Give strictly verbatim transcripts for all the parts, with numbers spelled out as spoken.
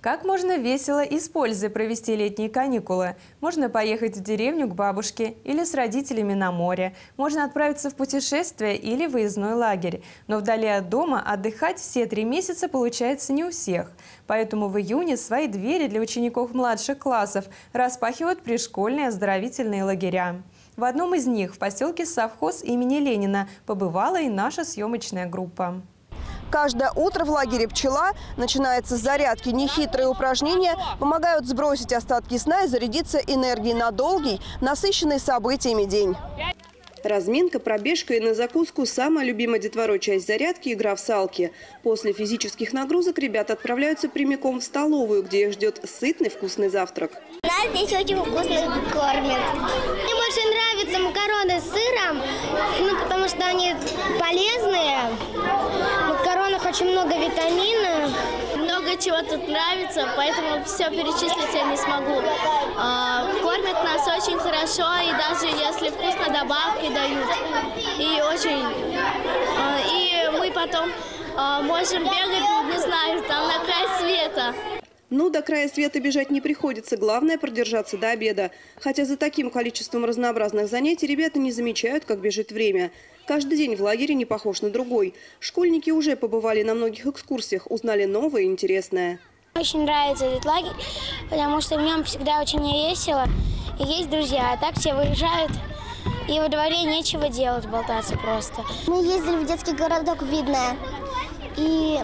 Как можно весело и с пользой провести летние каникулы? Можно поехать в деревню к бабушке или с родителями на море. Можно отправиться в путешествие или выездной лагерь. Но вдали от дома отдыхать все три месяца получается не у всех. Поэтому в июне свои двери для учеников младших классов распахивают пришкольные оздоровительные лагеря. В одном из них, в поселке Совхоз имени Ленина, побывала и наша съемочная группа. Каждое утро в лагере «Пчела» начинается с зарядки. Нехитрые упражнения помогают сбросить остатки сна и зарядиться энергией на долгий, насыщенный событиями день. Разминка, пробежка и на закуску – самая любимая детворой часть зарядки – игра в салки. После физических нагрузок ребята отправляются прямиком в столовую, где их ждет сытный вкусный завтрак. Нас здесь очень вкусно кормят. Мне больше нравятся макароны с сыром, ну, потому что они полезные. В макаронах очень много витаминов. Много чего тут нравится, поэтому все перечислить я не смогу. Кормят нас очень хорошо, и даже если вкусно, добавки дают. И очень... И мы потом можем бегать, не знаю, там на край света. Ну, до края света бежать не приходится. Главное – продержаться до обеда. Хотя за таким количеством разнообразных занятий ребята не замечают, как бежит время. Каждый день в лагере не похож на другой. Школьники уже побывали на многих экскурсиях, узнали новое и интересное. Очень нравится этот лагерь, потому что в нем всегда очень весело. И есть друзья, а так все выезжают. И во дворе нечего делать, болтаться просто. Мы ездили в детский городок Видное. И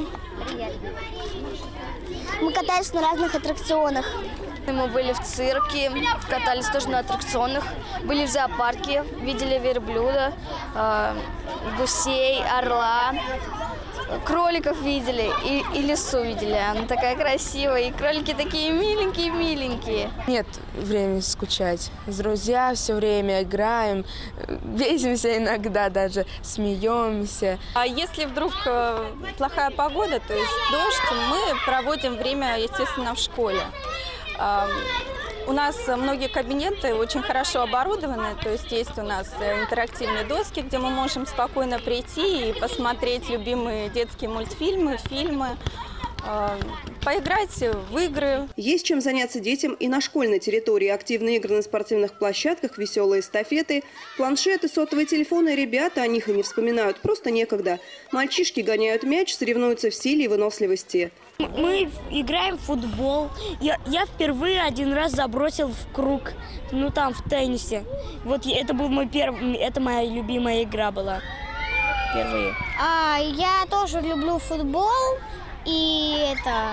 мы катались на разных аттракционах. Мы были в цирке, катались тоже на аттракционах, были в зоопарке, видели верблюда, э, гусей, орла, кроликов видели и, и лису видели. Она такая красивая, и кролики такие миленькие-миленькие. Нет времени скучать. С друзьями все время играем, бесимся иногда, даже смеемся. А если вдруг плохая погода, то есть дождь, мы проводим время, естественно, в школе. У нас многие кабинеты очень хорошо оборудованы, то есть есть у нас интерактивные доски, где мы можем спокойно прийти и посмотреть любимые детские мультфильмы, фильмы, поиграть в игры. Есть чем заняться детям и на школьной территории. Активные игры на спортивных площадках, веселые эстафеты, планшеты, сотовые телефоны. Ребята о них и не вспоминают, просто некогда. Мальчишки гоняют мяч, соревнуются в силе и выносливости. Мы играем в футбол. Я, я впервые один раз забросил в круг, ну там в теннисе. Вот это был мой первый, это моя любимая игра была. Впервые. А, я тоже люблю футбол. И это...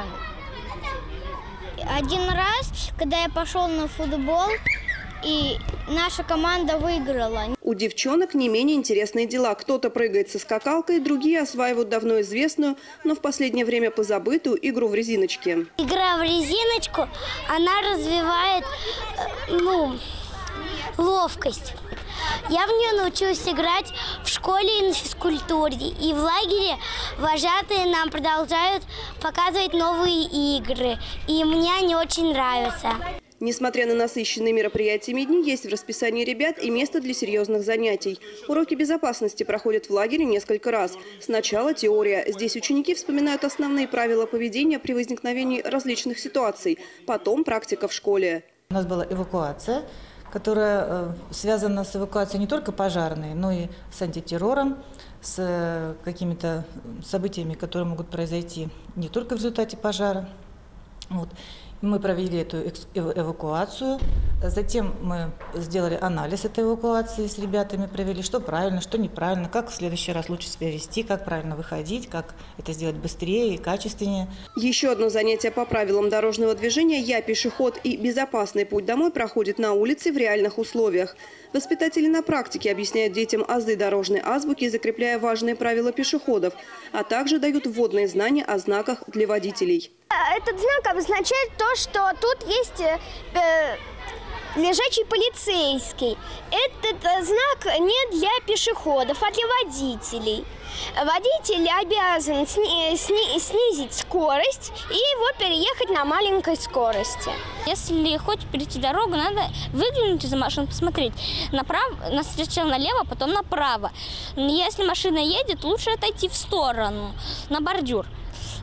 Один раз, когда я пошел на футбол, и наша команда выиграла. У девчонок не менее интересные дела. Кто-то прыгает со скакалкой, другие осваивают давно известную, но в последнее время позабытую игру в резиночке. Игра в резиночку, она развивает, ну, ловкость. Я в нее научилась играть в школе и на физкультуре. И в лагере вожатые нам продолжают показывать новые игры. И мне они очень нравятся. Несмотря на насыщенные мероприятиями дни, есть в расписании ребят и место для серьезных занятий. Уроки безопасности проходят в лагере несколько раз. Сначала теория. Здесь ученики вспоминают основные правила поведения при возникновении различных ситуаций. Потом практика в школе. У нас была эвакуация, которая связана с эвакуацией не только пожарной, но и с антитеррором, с какими-то событиями, которые могут произойти не только в результате пожара. Вот. Мы провели эту эвакуацию, затем мы сделали анализ этой эвакуации с ребятами, провели, что правильно, что неправильно, как в следующий раз лучше себя вести, как правильно выходить, как это сделать быстрее и качественнее. Еще одно занятие по правилам дорожного движения «Я пешеход» и «Безопасный путь домой» проходит на улице в реальных условиях. Воспитатели на практике объясняют детям азы дорожной азбуки, закрепляя важные правила пешеходов, а также дают вводные знания о знаках для водителей. Этот знак обозначает то, что тут есть э, лежачий полицейский. Этот знак не для пешеходов, а для водителей. Водитель обязан сни сни снизить скорость и вот переехать на маленькой скорости. Если хочешь перейти дорогу, надо выглянуть из машины, посмотреть направо, сначала налево, потом направо. Если машина едет, лучше отойти в сторону, на бордюр.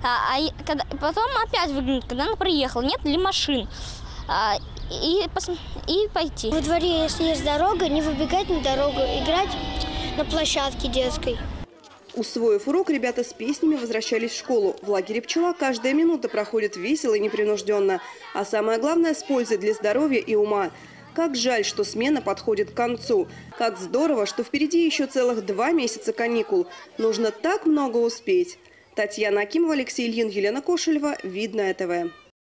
А, а когда, потом опять выглянуть, когда она приехала, нет ли машин. А, и, и пойти. Во дворе, если есть дорога, не выбегать на дорогу, играть на площадке детской. Усвоив урок, ребята с песнями возвращались в школу. В лагере «Пчела» каждая минута проходит весело и непринужденно. А самое главное – с пользой для здоровья и ума. Как жаль, что смена подходит к концу. Как здорово, что впереди еще целых два месяца каникул. Нужно так много успеть. Татьяна Акимова, Алексей Ильин, Елена Кошелева. Видное ТВ.